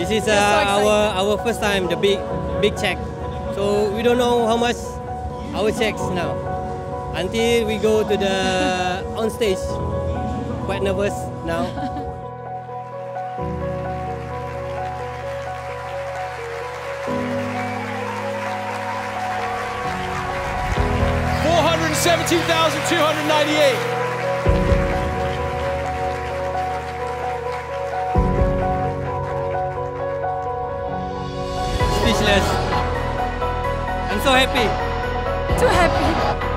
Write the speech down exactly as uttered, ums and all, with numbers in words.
This is uh, so our our first time, the big big check. So we don't know how much our checks now until we go to the on stage. Quite nervous now. four hundred seventeen thousand two hundred ninety-eight. Speechless. I'm so happy. Too happy.